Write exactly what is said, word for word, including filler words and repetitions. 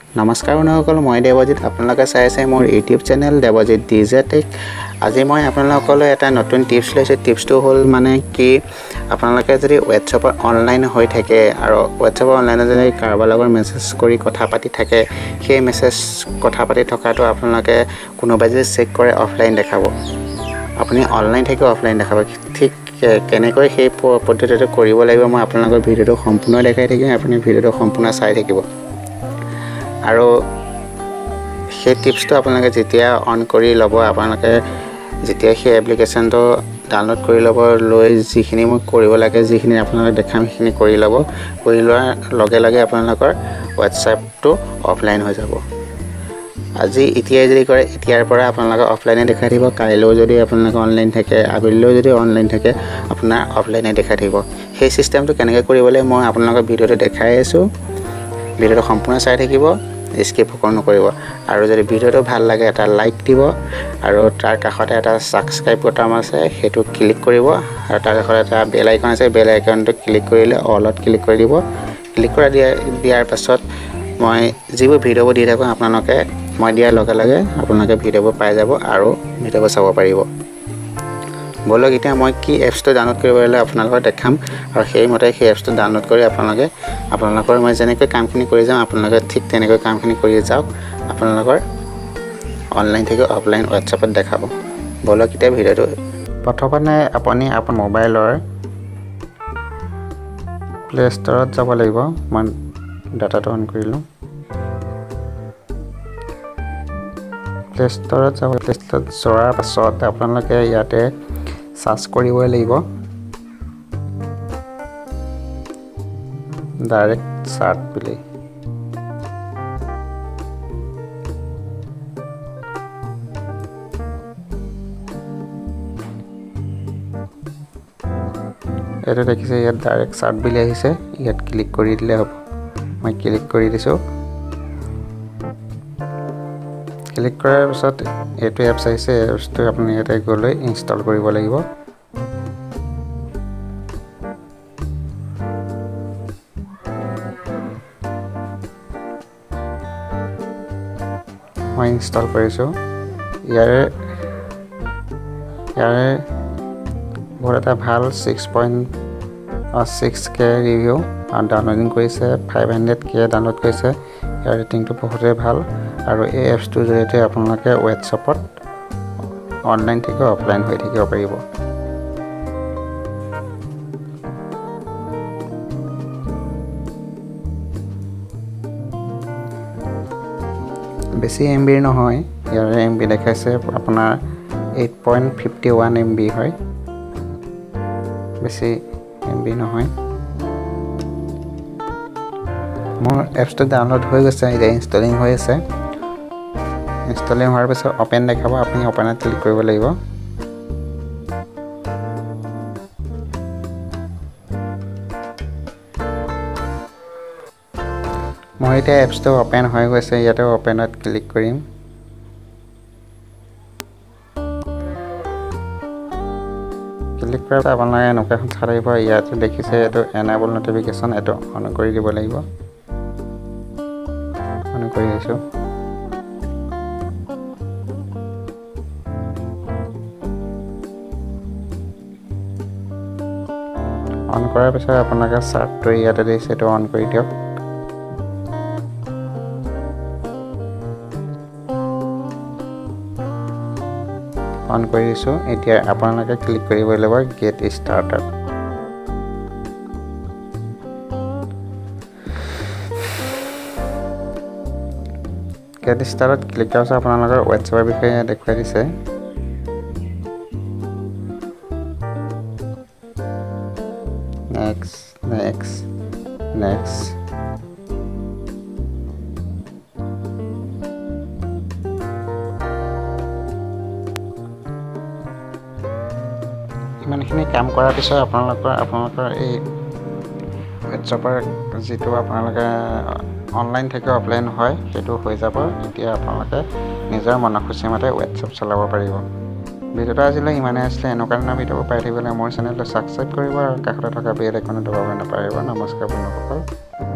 নমস্কাৰ বন্ধুসকল, মই দেৱজিৎ। আপোনালোকে চাই আছে মোৰ YouTube channel Debajit DJ tech. আজি মই আপোনালোকলৈ এটা নতুন টিপছ লৈছোঁ। টিপছটো হ'ল মানে কি, আপোনালোকে যদি হোৱাটছএপত অনলাইন হৈ থাকে আৰু হোৱাটছএপৰ অনলাইনত যদি কাৰোবাৰ লগত মেছেজ কৰি কথা পাতি থাকে, সেই মেছেজ কথা পাতি থকাটো আপোনালোকে কোনোবাই যদি চেক কৰে অফলাইন দেখাব, আপুনি অনলাইন থাকিও অফলাইন দেখাব। ঠিক কেনেকৈ সেই পদ্ধতিটো কৰিব লাগিব মই আপোনালোকৰ ভিডিঅ'টো সম্পূৰ্ণ দেখাই থাকিম। আপুনি ভিডিঅ'টো সম্পূৰ্ণ চাই থাকিব। আৰু সেই টিপছটো আপোনালোকে যেতিয়া অন কৰি ল'ব, আপোনালোকে যেতিয়া সেই এপ্লিকেশ্যনটো ডাউনলোড কৰি ল'ব, লৈ যিখিনি মই কৰিব লাগে, যিখিনি আপোনালোকে দেখাম সেইখিনি কৰি ল'ব। কৰি লোৱাৰ লগে লগে আপোনালোকৰ হোৱাটছএপটো অফলাইন হৈ যাব। আজি এতিয়াই যদি কৰে, এতিয়াৰ পৰা আপোনালোকে অফলাইনে দেখাই থাকিব। কাইলৈও যদি আপোনালোকে অনলাইন থাকে, আবেলিলৈও যদি অনলাইন থাকে, আপোনাৰ অফলাইনে দেখাই থাকিব। সেই চিষ্টেমটো কেনেকৈ কৰিবলৈ মই আপোনালোকৰ ভিডিঅ'টো দেখাই আছোঁ। ভিডিঅ'টো সম্পূৰ্ণ চাই থাকিব, স্কিপ নকৰিব। আৰু যদি ভিডিঅ'টো ভাল লাগে এটা লাইক দিব, আৰু তাৰ কাষতে এটা ছাবস্ক্ৰাইব বটন আছে, সেইটো ক্লিক কৰিব। আৰু তাৰ কাষতে এটা বেল আইকন আছে, বেল আইকনটো ক্লিক কৰিলে অলত ক্লিক কৰি দিব। ক্লিক কৰা দিয়া দিয়াৰ পাছত মই যিবোৰ ভিডিঅ'বোৰ দি থাকোঁ, আপোনালোকে মই দিয়াৰ লগে লগে আপোনালোকে ভিডিঅ'বোৰ পাই যাব আৰু ভিডিঅ'বোৰ চাব পাৰিব। ব'লক এতিয়া মই কি এপছটো ডাউনলোড কৰিব পাৰিলে আপোনালোকক দেখাম, আৰু সেইমতে সেই এপছটো ডাউনলোড কৰি আপোনালোকে আপোনালোকৰ মই যেনেকৈ কামখিনি কৰি যাম, আপোনালোকে ঠিক তেনেকৈ কামখিনি কৰি যাওক। আপোনালোকৰ অনলাইন থেকে অফলাইন হোৱাটছএপত দেখাব। ব'লক এতিয়া ভিডিঅ'টো। প্ৰথমতে আপুনি আপোনাৰ মোবাইলৰ প্লে ষ্টৰত যাব লাগিব। মই ডাটাটো অন কৰিলোঁ। প্লে ষ্টৰত যাব। প্লে ষ্টৰত যোৱাৰ পাছত আপোনালোকে ইয়াতে সাৰ্চ কৰিবই লাগিব, ডাইৰেক্ট সাৰ্চ বুলি। এইটো দেখিছে, ইয়াত ডাইৰেক্ট সাৰ্চ বুলি আহিছে। ইয়াত ক্লিক কৰি দিলে হ'ব। মই ক্লিক কৰি দিছোঁ। ক্লিক কৰাৰ পিছত এইটো এপছ আহিছে। এপছটো আপুনি ইয়াতে গ'লৈ ইনষ্টল কৰিব লাগিব। মই ইনষ্টল কৰিছোঁ। ইয়াৰে ইয়াৰে বহুত এটা ভাল six point six K review আৰু ডাউনলোডিং কৰিছে। ফাইভ হাণ্ড্ৰেড কে ডাউনলোড কৰিছে। ইয়াৰ ৰেটিংটো বহুতেই ভাল। আৰু এই এপছটোৰ জৰিয়তে আপোনালোকে হোৱাটছএপত অনলাইন থেকে অফলাইন হৈ থাকিব পাৰিব। বেছি এম বিৰ নহয়। ইয়াৰে এম বি দেখাইছে আপোনাৰ eight point fifty one MB বি হয়। বেছি এম বি নহয়। মোৰ এপছটো ডাউনলোড হৈ গৈছে। এতিয়া ইনষ্টলিং হৈ আছে। ইনষ্টলিং হোৱাৰ পিছত অপেন দেখাব। আপুনি অপেনত ক্লিক কৰিব লাগিব। মই এতিয়া এপছটো অপেন হৈ গৈছে। ইয়াতে অপেনত ক্লিক কৰিম। ক্লিক কৰাৰ পিছত আপোনালোকে এনেকুৱা এখন চাই আহিব। ইয়াতে দেখিছে এইটো এনেবল নটিফিকেশ্যন, এইটো অন কৰি দিব লাগিব। অন কৰি দিছোঁ। অন কৰাৰ পিছত আপোনালোকে চাৰ্টটো ইয়াতে দিছে, এইটো অন কৰি দিয়ক। অন কৰি দিছোঁ। এতিয়া আপোনালোকে ক্লিক কৰিব লাগিব গেট ষ্টাৰ্টেড। গেট ষ্টাৰ্টত ক্লিক কৰাৰ পিছত আপোনালোকৰ হোৱাটছএপৰ বিষয়ে দেখুৱাই দিছে। নেক্সট নেক্সট নেক্সট ইমানখিনি কাম কৰাৰ পিছত আপোনালোকৰ আপোনালোকৰ এই হোৱাটছএপৰ যিটো আপোনালোকে অনলাইন থেকে অফলাইন হয়, সেইটো হৈ যাব। এতিয়া আপোনালোকে নিজৰ মনখুচি মতে হোৱাটছএপ চলাব পাৰিব। ভিডিঅ'টো আজিলৈ ইমানেই আছিলে। এনেকুৱা ধৰণৰ ভিডিঅ'বোৰ পাই থাকিবলৈ মোৰ চেনেলটো ছাবস্ক্ৰাইব কৰিব আৰু কাষতে থকা বেল আইকনটো দবাব নাপাহৰিব। নমস্কাৰ বন্ধুসকল।